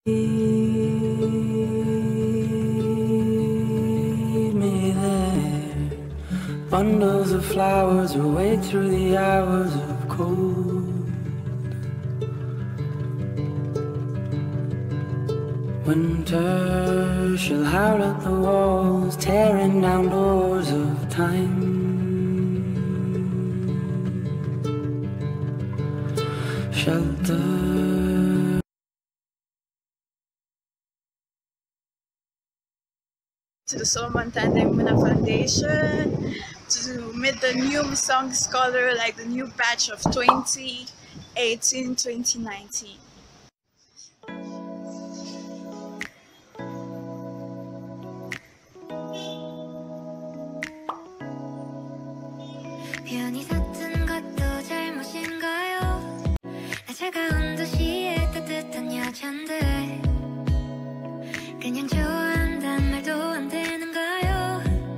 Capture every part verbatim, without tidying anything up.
Me there, bundles of flowers away through the hours of cold. Winter shall howl at the walls, tearing down doors of time. Shelter. To the Solomon Tandem Muna Foundation to meet the new Misongi scholar, like the new batch of twenty eighteen twenty nineteen. 편히 섰던 것도 잘못인가요? 나 차가운 도시의 따뜻한 여잔데 그냥 좋아한단 말도 안 되는가요?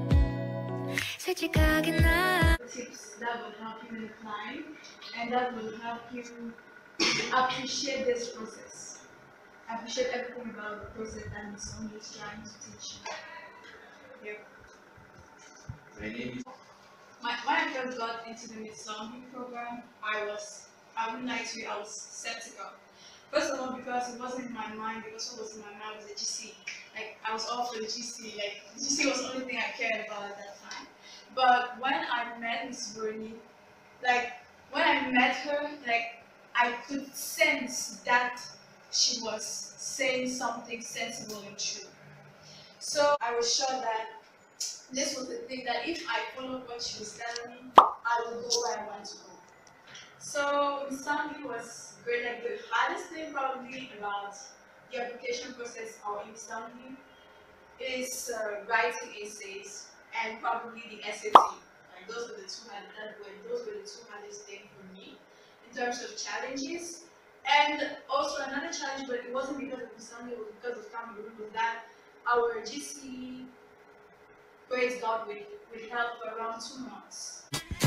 솔직하게 나 Tips that will help you in climb and that will help you appreciate this process. Appreciate everything about the process that Misongi is trying to teach you. Here. My name is My, when I first got into the Misongi program, I was, I wouldn't lie to you, I was skeptical. First of all, because it wasn't in my mind, because what was in my mind was the G C. Like, I was all for the G C, like, the G C was the only thing I cared about at that time. But when I met Miss Bernie, like, when I met her, like, I could sense that she was saying something sensible and true. So I was sure that this was the thing, that if I followed what she was telling me, I would go where I want to go. So Misongi was great. Like, the hardest thing probably about the application process or in Misongi is uh, writing essays and probably the S A T. Like, those were the two hard, that were, those were the two hardest things for me in terms of challenges. And also another challenge, but it wasn't because of Misongi, it was because of family, was that our G C, praise God, we we held for around two months.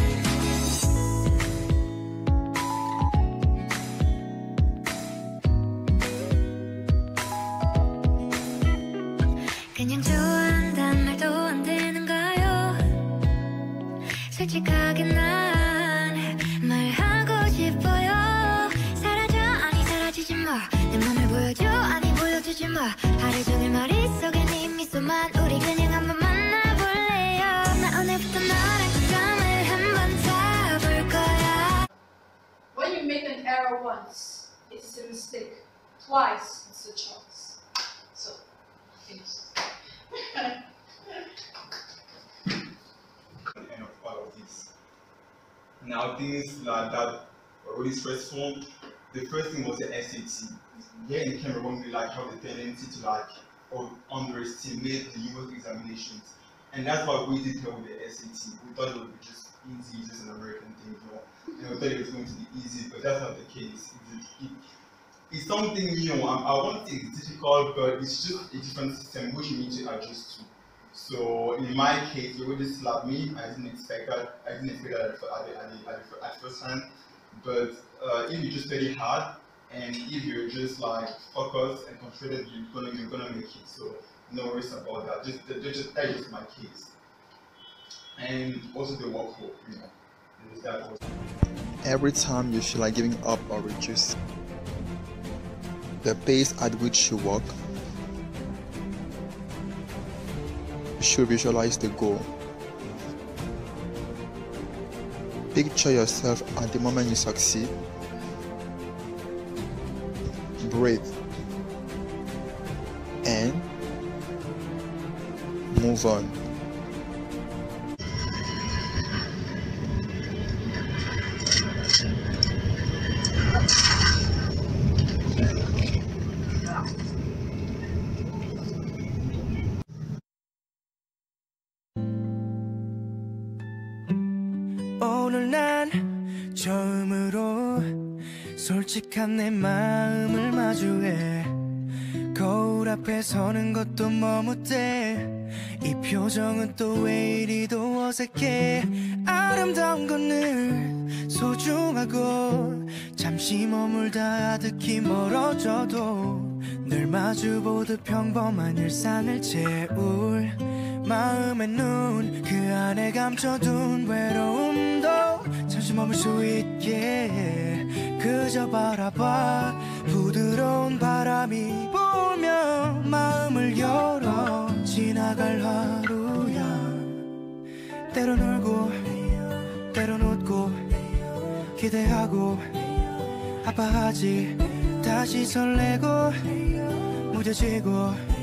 그냥 좋아한단 말도 안 되는가요? 솔직하게 난 말하고 싶어요. 사라져 아니 사라지지 마. 내 맘을 보여줘 아니 보여주지 마. 하루 종일 머릿속에 네 미소만. 우리 그냥 한번 만나볼래요. 나 오늘부터 너랑 감정을 한번 타볼 거야. When you make an error once, it's a mistake. Twice, it's a choice. So, finish. end of all of this. Now, things like that were really stressful. The first thing was the S A T. Here in Cameroon, we like have the tendency to like or underestimate the U S examinations, and that's why we did here with the S A T. We thought it would be just easy, just an American thing, you know, and we thought it was going to be easy, but that's not the case. It, it, it's something new. I, I won't say it's difficult, but it's just a different system which you need to adjust to. So in my case, it really slapped me. I didn't expect that. I didn't expect that at, at, at, at first hand. But uh, if you just study hard and if you're just like focused and concentrated, you're gonna you're gonna make it. So no worries about that. Just, just that is my case. And also the workload, you know. That also. Every time you feel like giving up or reduce the pace at which you work, you should visualize the goal. Picture yourself at the moment you succeed. Breathe and move on. 오늘 난 처음으로 솔직한 내 마음을 마주해. 거울 앞에 서는 것도 머뭇대. 이 표정은 또 왜 이리도 어색해. 아름다운 건 늘 소중하고 잠시 머물다 아득히 멀어져도 늘 마주보듯 평범한 일상을 채울 마음의 눈 그 안에 감춰둔 외로움도 잠시 머물 수 있게 그저 바라봐 부드러운 바람이 불며 마음을 열어 지나갈 하루야 때론 울고 때론 웃고 기대하고 아파하지 다시 설레고 무뎌지고